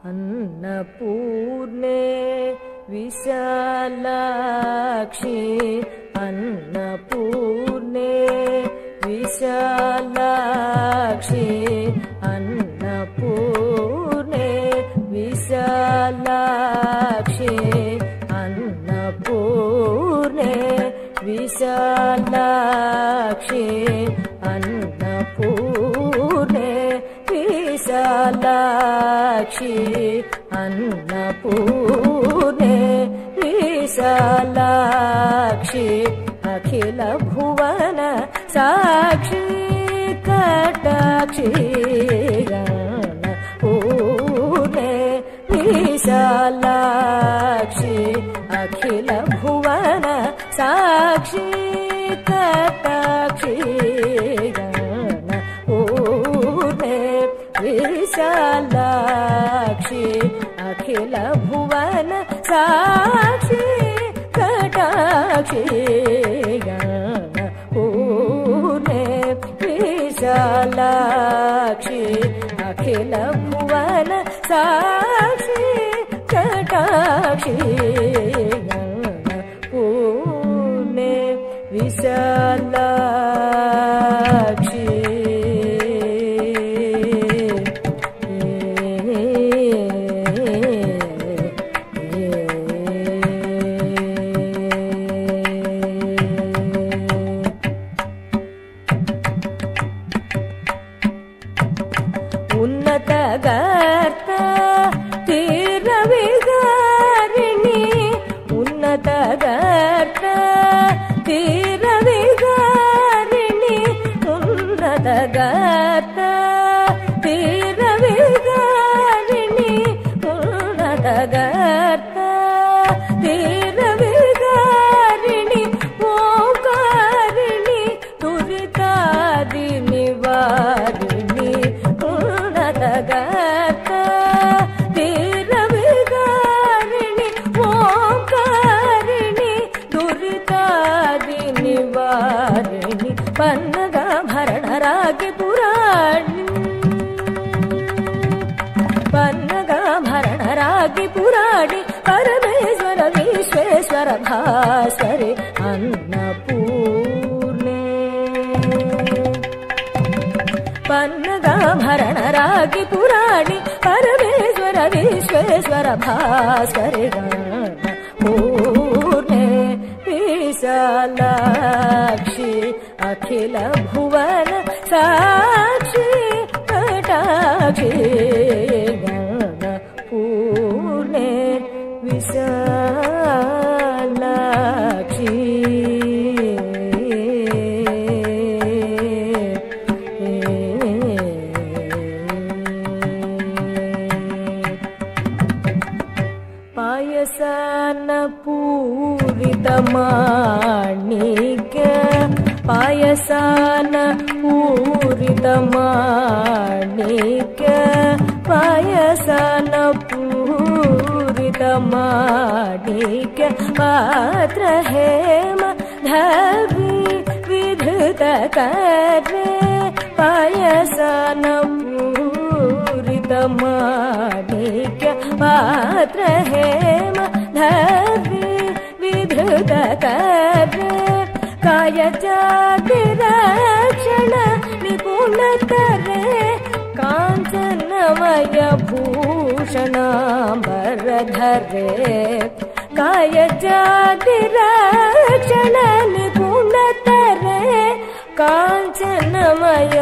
अन्नपूर्णे विशालाक्षी अन्नपूर्णे विशालाक्षी अन्नपूर्णे विशालाक्षी अन्नपूर्णे विशालाक्षी अन्नपूर्णे विशालाक्षी अन्नपूर्णे विशालाक्षी अखिल भुवन साक्षी कटाक्षी पूर्णे विशालाक्षी अखिल भुवन साक्षी कटाक्षी पूर्णे विशालाक्षी अखिल भुवन साक्षी कटाक्षी पूर्णे विशालाक्षी अखिल भुवन साक्षी कटाक्षी पूर्णे विशालाक्षी उन्नतगर्त तीरविहारिणी उन्नतगर्त तीरविहारिणी उन्नतगर्त तीरविहारिणी उन्नतगर्त तीरविहारिणी ओंकारिणी दुरितादि निवारिणी उन्नतगर्त तीरविहारिणी ओंकारिणी दुरितादि निवारिणी पन्नगाभरणरागि पुराणी पन्नगाभरणरागि पुराणी परमेश्वर विश्वेश्वर भास्वरि अन्नपूर्णे पन्नगाभरणरागि पुराणी परमेश्वर विश्वेश्वर भास्वरि पूर्णे विशालाक्षी अखिल भुवन साक्षी कटाक्षी पूर्णे विशालाक्षी पायसान पूरितमाणिक्य पायसान पूरितमाणिक्य पायसान पूरितमाणिक्य पात्र हेम धवि विधृत करे पायसान पूरितमाणिक्य पात्र हेम धवि विधृत करे कायजातिरक्षण निपुणतरे काञ्चनमय भूषणाम्बरधरे कायजातिरक्षण निपुणतरे काञ्चनमय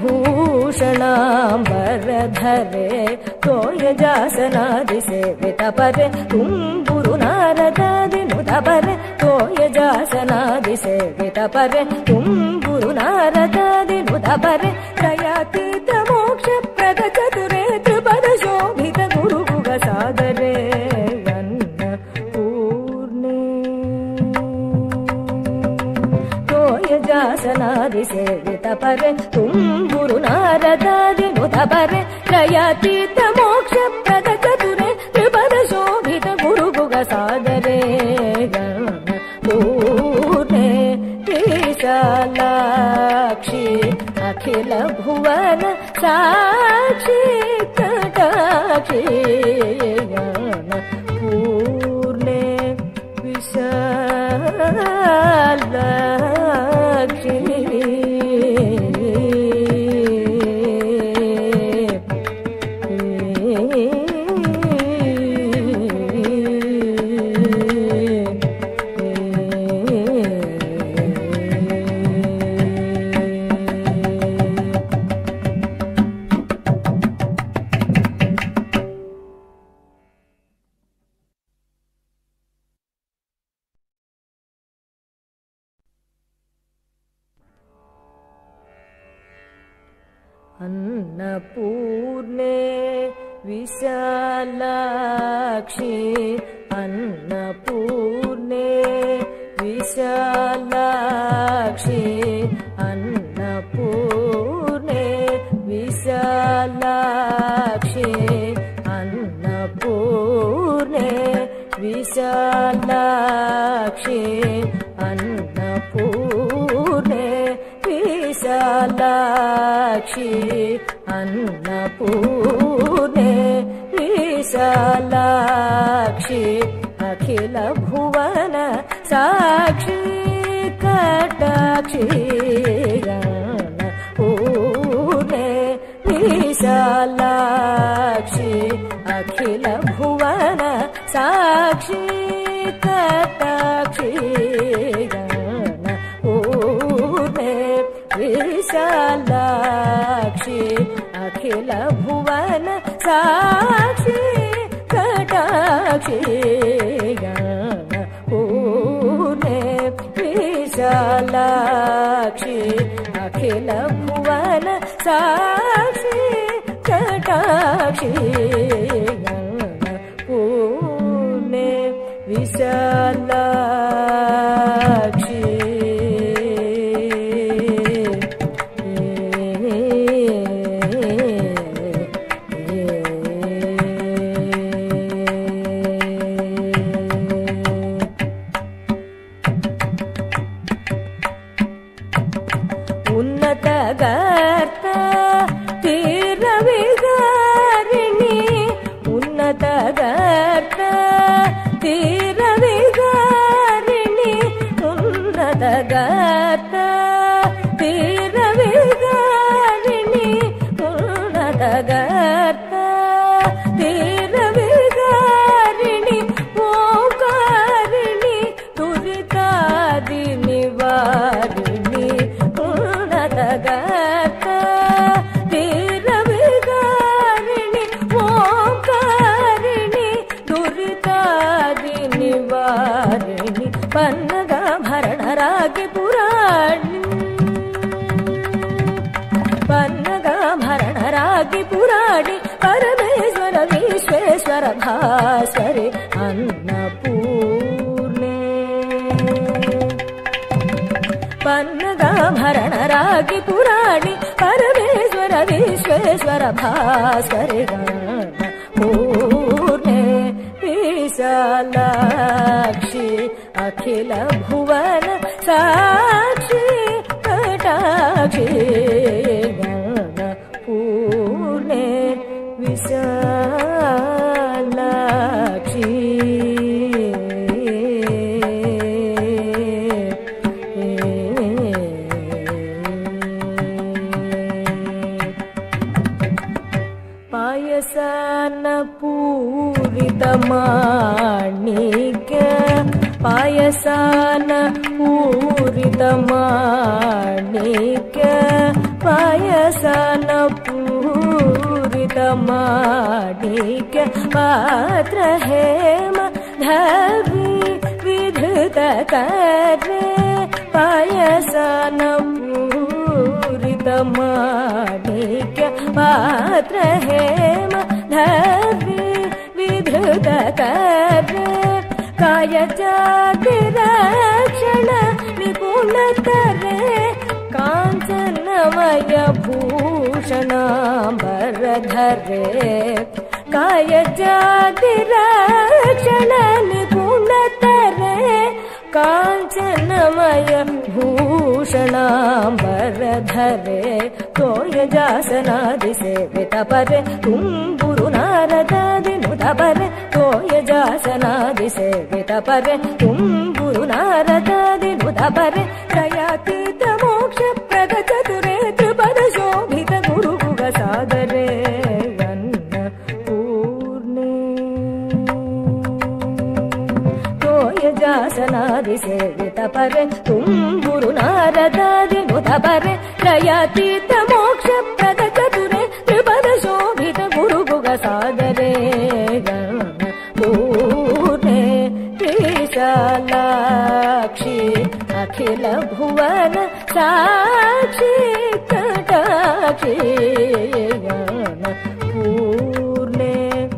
भूषणाम्बरधरे तोयजासनादि सेवितपरे तुम्बुरु नारदादि नुतपरे तोयजासनादि सेवितपरे तुम्बुरु नारदादि नुतपरे त्रयातीत मोक्ष प्रद चतुरे त्रिपद शोभित गुरुगुग सादरे अन्नपूर्णे तोयजासनादि सेवितपरे तुम्बुरु नारदादि नुतपरे त्रयातीत मोक्ष प्रद चतुरे त्रिपद शोभित गुरुगुग सादरे पूर्णे विशालाक्षी अखिल भुवन साक्षी कटा पूर्णे विशालाक्षी अन्नपूर्णे विशालाक्षी अन्नपूर्णे विशालाक्षी अन्नपूर्णे विशालाक्षी अन्नपूर्णे विशालाक्षी अन्नपूर्णे विशालाक्षी अन्नपूर्णे विशालाक्षी अखिल भुवन साक्षी कटाक्षी अन्नपूर्णे विशालाक्षी अखिल भुवन साक्षी कटाक्षी विशालाक्षी अखिल भुवन साक्षी कटाक्षी पूर्णे विशालाक्षी अखिल भुवन साक्षी कटाक्षी पूर्णे विशालाक्षी उन्नतगर्त तीरविहारिणि उन्नतगर्त तीरविहारिणि उन्नतगर्त तीरविहारिणि उन्नतगर्त तीरविहारिणि ओंकारिणि दुरितादि निवारिणि उन्नतगर्त तीरविहारिणि ओंकारिणि दुरितादि निवारिणि पन्नगाभरणरागि पुराणि पन्नगाभरणरागि पुराणि परमेश्वर विश्वेश्वर भास्वरे अन्नपूर्णे पन्नगाभरणरागि पुराणि परमेश्वर विश्वेश्वर भास्वरे पूर्णे विशालाक्षी अखिल भुवन साक्षी कटाक्षी पूर्णे विशालाक्षी पायसान पूरितमाणिक्य पायसान पूरितमाणिक्य पायसान पूरितमाणिक्य पात्र हेम धवि विधृत करे पायसान पूरितमाणिक्य पात्र हेम धवि विधृत करे कायजाति रक्षण निपुणतरे कांचनमय भूषणांबरधरे कायजाति रक्षण निपुणतरे काञ्चनमय भूषणाम्बरधरे तोयजासनादिसेवितपरे तुम्बुरु नारदादिनुतपरे तोयजासनादिसेवितपरे तुम्बुरु नारदादिनुतपरे त्रयातीतमोक्षप्रदचतुरे त्रिपदशोभित गुरुगुगसागरे जासनादिसेवितपरे तुम्बुरु नारदादिनुतपरे त्रयातीतमोक्षप्रदचतुरे त्रिपदशोभित गुरुगुगसागरे पूर्णे विशालाक्षि अखिल भुवन साक्षि कटाक्षि पूर्णे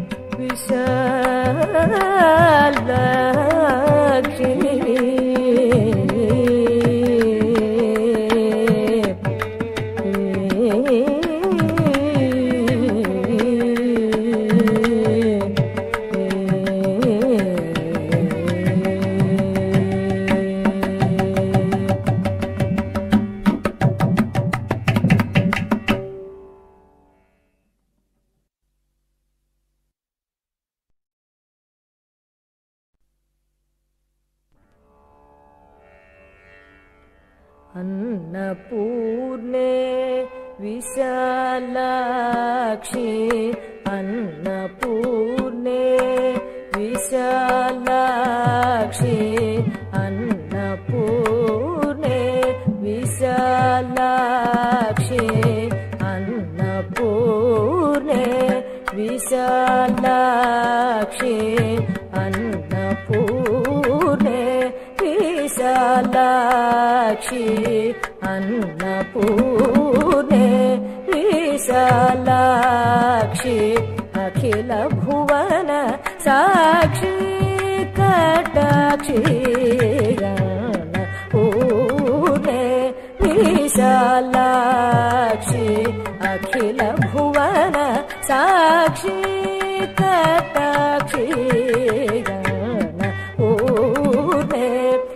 विशालाक्षि अन्नपूर्णे विशालाक्षि अन्नपूर्णे विशालाक्षि अन्नपूर्णे विशालाक्षि अन्नपूर्णे विशालाक्षि अन्नपूर्णे विशालाक्षि अन्नपूर्णे विशालाक्षि अखिल भुवन साक्षि कटाक्षि पूर्णे विशालाक्षि अखिल भुवन साक्षि कटाक्षि पूर्णे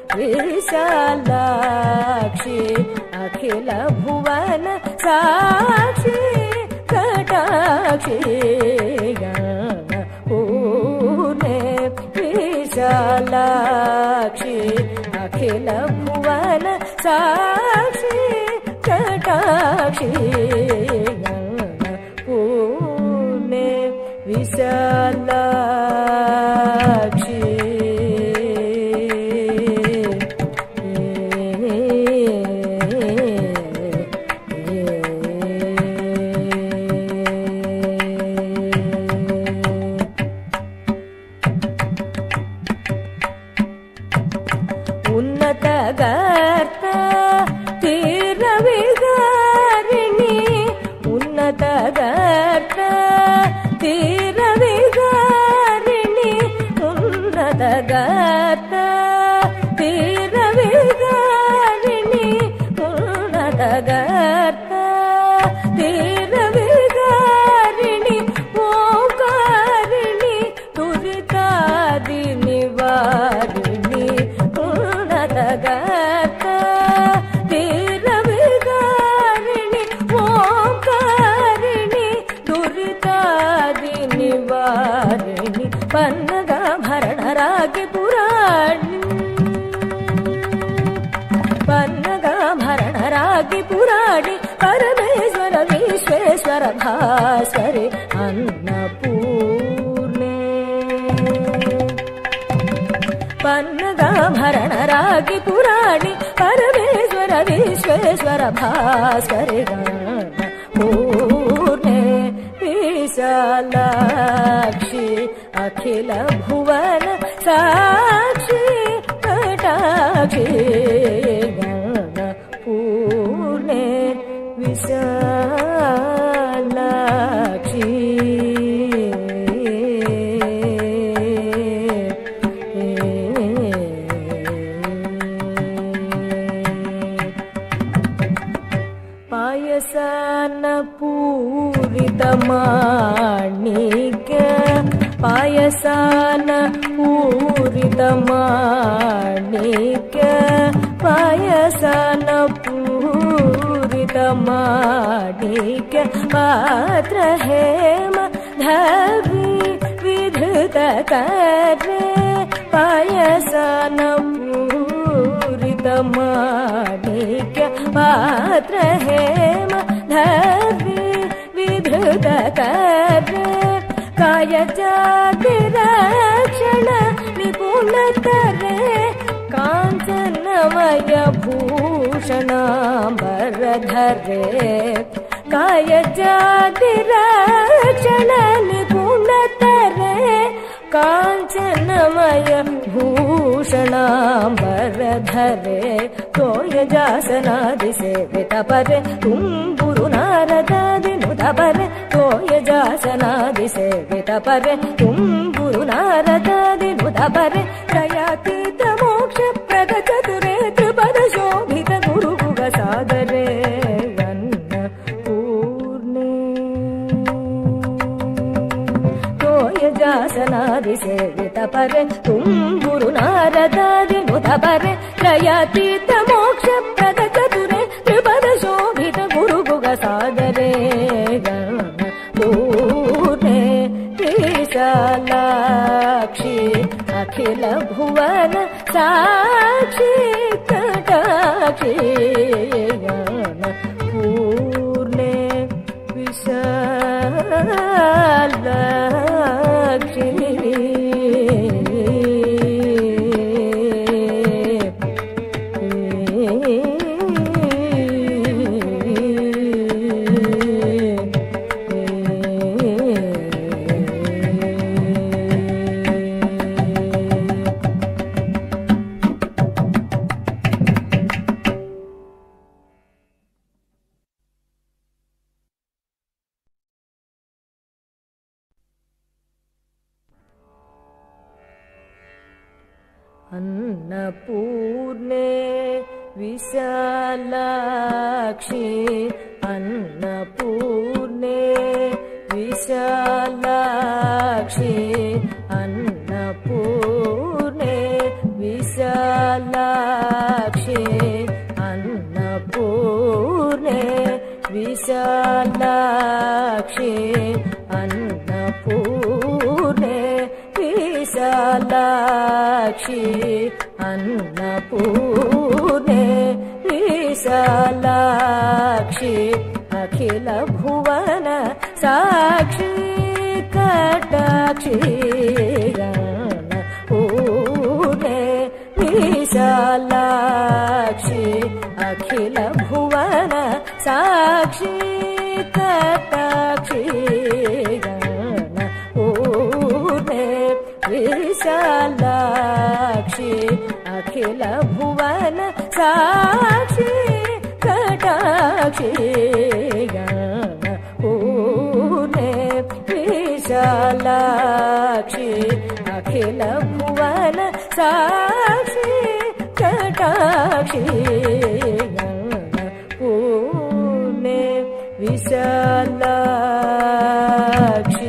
विशालाक्षि अखिल भुवन साक्षि कटाक्षि पूर्णे विशालाक्षि अखिल भुवन साक्षि कटाक्षि पूर्णे विशालाक्षि उन्नतगर्त तीरविहारिणि उन्नतगर्त तीरविहारिणि उन्नतगर्त तीरविहारिणि उन्नतगर्त तीरविहारिणि ओंकारिणि दुरितादि निवारिणि उन्नतगर्त तीरविहारिणि ओंकारिणि दुरितादि निवारिणि पन्नगाभरणरागि पुराणि पन्नगाभरणरागि पुराणि परमेश्वर विश्वेश्वर भास्वरि अन्नपूर्णे पन्नगाभरणरागि पुराणि परमेश्वर विश्वेश्वर भास्वरि पूर्णे विशालाक्षि अखिल भुवन साक्षि कटाक्षि पूर्णे विशालाक्षि पायसान पूरित माणिक्य पायसान पूरितमाणिक्य पायसान पूरितमाणिक्य पात्र हेम धवि विधृत करे पायसान पूरितमाणिक्य पात्र हेम धवि विधृत करे कायजातिरक्षण निपुणतरे काञ्चनमय भूषणाम्बरधरे कायजातिरक्षण निपुणतरे काञ्चनमय भूषणाम्बरधरे तोयजासनादिसेवितपरे तुम्बुरु नारदादिनुतपरे तोयजासनादिसेवितपरे तुम्बुरु नारदादिनुतपरे त्रयातीतमोक्षप्रदचतुरे त्रिपदशोभितगुरुगुगसागरे जासनादिसेवितपरे तुम्बुरु नारदादिनुतपरे त्रयातीतमोक्षप्रदचतुरे त्रिपदशोभितगुरुगुगसागरे पूर्णे विशालाक्षि अखिल भुवन साक्षि कटाक्षि पूर्णे विशालाक्षि अन्नपूर्णे विशालाक्षि अन्नपूर्णे विशालाक्षि अन्नपूर्णे विशालाक्षि अन्नपूर्णे विशालाक्षि अन्नपूर्णे विशालाक्षि अन्नपूर्णे विशालाक्षि अखिल भुवन साक्षि कटाक्षि पूर्णे विशालाक्षि अखिल भुवन साक्षि कटाक्षि विशालाक्षि अखिल भुवन साक्षि कटाक्षि पूर्णे विशालाक्षि अखिल भुवन साक्षि कटाक्षि पूर्णे विशालाक्षि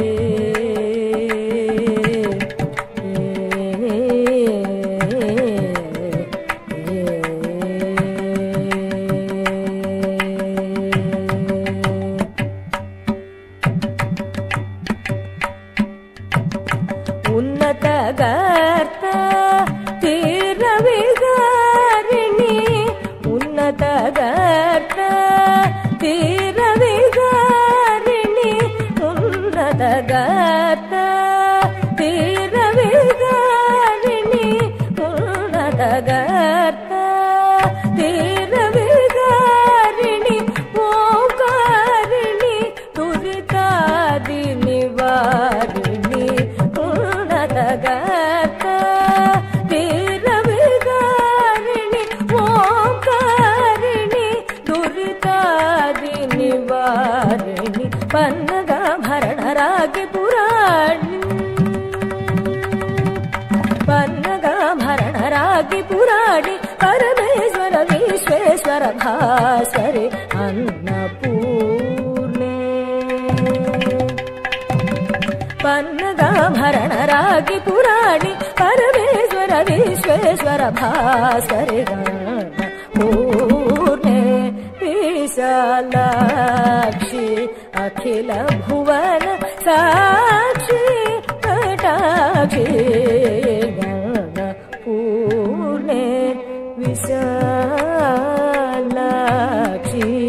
उन्नतगर्त तीरविहारिणि उन्नतगर्त तीरविहारिणि उन्नतगर्त तीरविहारिणि उन्नतगर्त तीरविहारिणि ओंकारिणि दुरितादिनिवारिणि उन्नतगर्त तीरविहारिणि ओंकारिणि दुरितादिनिवारिणि पन्नगाभरणरागि पुराणि पन्नगाभरणरागि पुराणि परमेश्वर विश्वेश्वर भास्वरे अन्नपूर्णे पन्नगाभरण रागी पुराणी परमेश्वर विश्वेश्वर भास्करि पूर्णे विशालाक्षि अखिल भुवन साक्षि कटाक्षि पूर्णे विशालाक्षि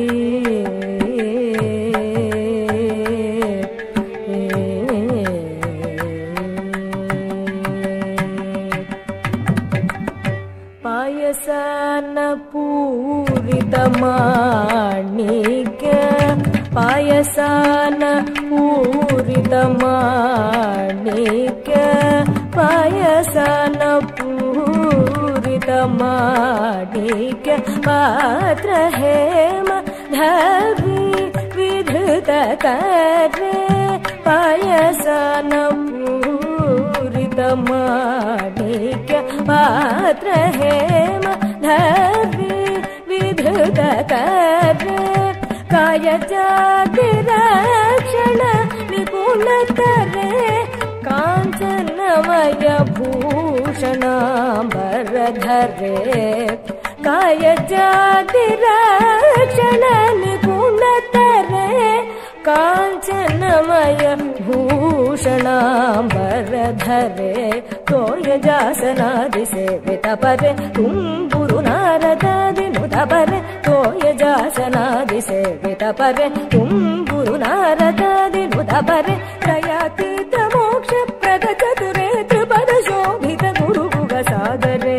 पायसान पूरित माणिक्य पायसान पूरित माणिक्य पायसान पूरित माणिक्य पात्र हेम धवि विधृत करे पायसान पूरित माणिक्य पात्र हेम धवि विधृत करे काय जाति रक्षण विपुल करे कांचनमय भूषणांबर धरे काय जाति रक्षण निपुण करे कांचनमय भूषणांबर धरे तोय जासनादि सेवित परे तुम्बुरु नारदादि नुत परे तोय जासनादि सेवित परे तुम्बुरु नारदादि नुत परे त्रयातीत मोक्ष प्रद चतुरे त्रिपद शोभित गुरुगुग सागरे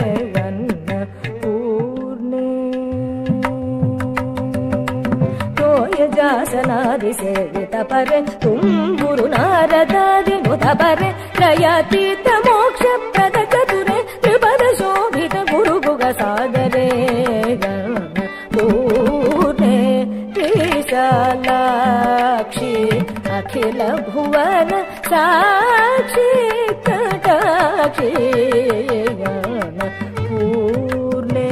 जासनादि सेवित परे तुम्बुरु नारदादि नुत परे त्रयातीत मोक्ष प्रद चतुरे त्रिपद शोभित गुरुगुग सागरे पूर्णे विशालाक्षि अखिल भुवन साक्षि कटाक्षि पूर्णे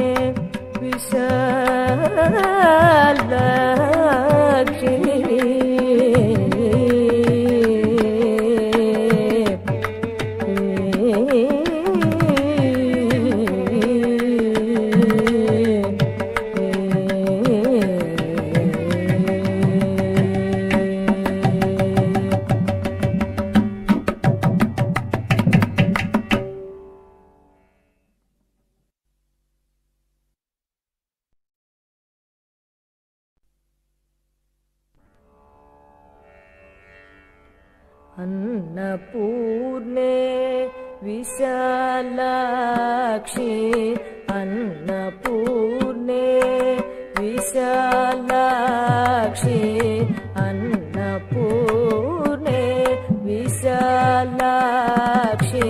विशालाक्षि अन्नपूर्णे विशालाक्षि अन्नपूर्णे विशालाक्षि अन्नपूर्णे विशालाक्षि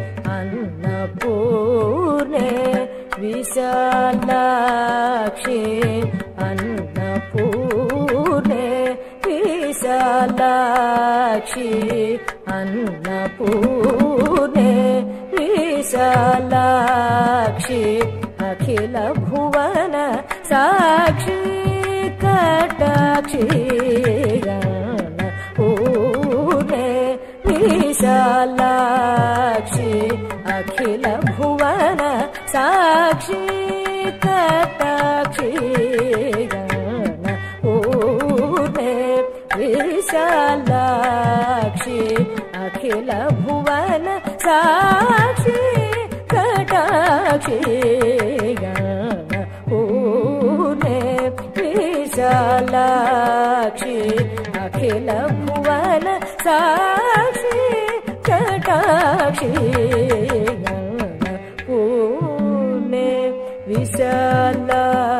अन्नपूर्णे विशालाक्षि अन्नपूर्णे विशालाक्षि अन्नपूर्णे विशालाक्षि अखिल भुवन साक्षि कटाक्षि पूर्णे विशालाक्षि अखिल भुवन साक्षि कटाक्षि पूर्णे विशालाक्षि अखिल भुवन साक्षि कटाक्षि पूर्णे विशालाक्षि अखिल भुवन साक्षि कटाक्षि पूर्णे विशालाक्षि